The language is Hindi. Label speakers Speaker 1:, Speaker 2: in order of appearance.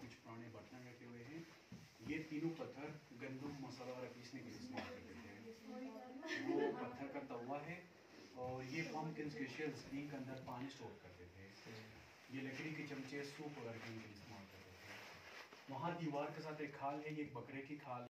Speaker 1: कुछ पुराने बर्तन रखे हुए हैं। ये तीनों पत्थर गंदम मसाला वाला पीसने के लिए इस्तेमाल करते थे। वो पत्थर का तवा है और ये पम्पकिन्स के शेल्स इनके अंदर पानी स्टोर करते थे। ये लकड़ी के चमचे सूप वगैरह के लिए इस्तेमाल करते थे। वहाँ दीवार के साथ एक खाल है, ये एक बकरे की खाल